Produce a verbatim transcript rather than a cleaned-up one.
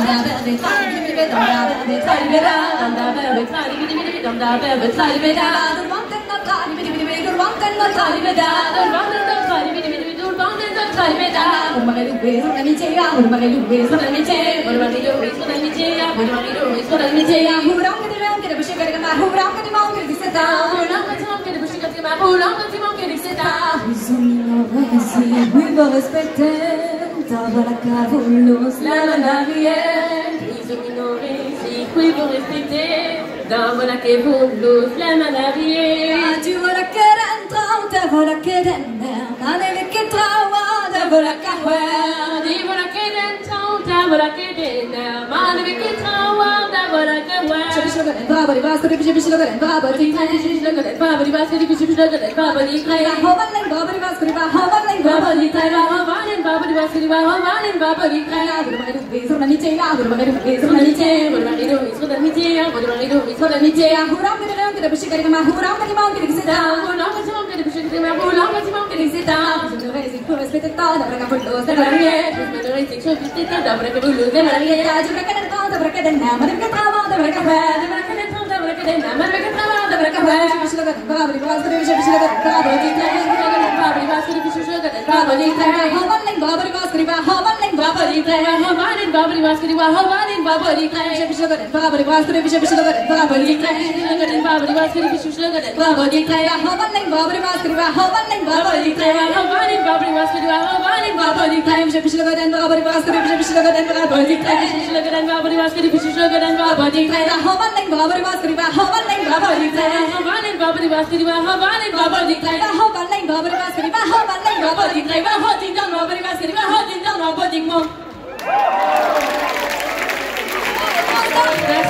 We will respect it, la cavulos, la la la bien. Ils ont ignoré, si qui vous respectez, dans la cavulos, la la la bien. Tu vois la querenta, tu vois la querenta, allez que trawa, tu vois la cahuer, tu vois la querenta, tu vois la querenta, allez que trawa, tu vois la cahuer. Je suis le baba, les basques, je suis le baba, je suis le baba, les basques, je suis le baba, les basques, baba, les basques, baba, les basques, baba, di basri ba hawanin baba di kaya bermain di surna ni ceya bermain di surna ni ceya bermain di surna ni ceya bermain di surna ni ceya huram ke dalam tidak bersih kali kemah huram ke mau ke sedang huram ke mau ke bersih kali kemah huram ke mau ke sedang sebenarnya sih pun respect tahu dah mereka pun dosa mereka sebenarnya sih so pasti dah mereka dulu dah mereka juga kan tahu dah mereka dan nama mereka tahu dah mereka dah mereka tahu dah mereka dan nama mereka tahu dah mereka bersih bersih lagi baba di basri bersih bersih lagi baba di kaya baba di basri bersih bersih lagi baba di kaya hawanin baba di basri hawanin baba di kaya hawanin baba di basri hawanin baba di kaya bersih bersih lagi baba di basri bersih bersih lagi baba di kaya lagi baba di basri bersih bersih lagi baba di kaya hawanin baba di basri hawanin baba di kaya hawanin baba di basri hawanin baba di kaya bersih bersih lagi baba di basri bersih bersih lagi baba di kaya bersih lagi baba di basri bersih bersih lagi baba di kaya hawanin baba di basri hawanin baba di kaya hawanin baba di basri hawanin baba di kaya hawanin baba di basri hawanin baba di kaya hawanin baba di basri hawanin baba di kaya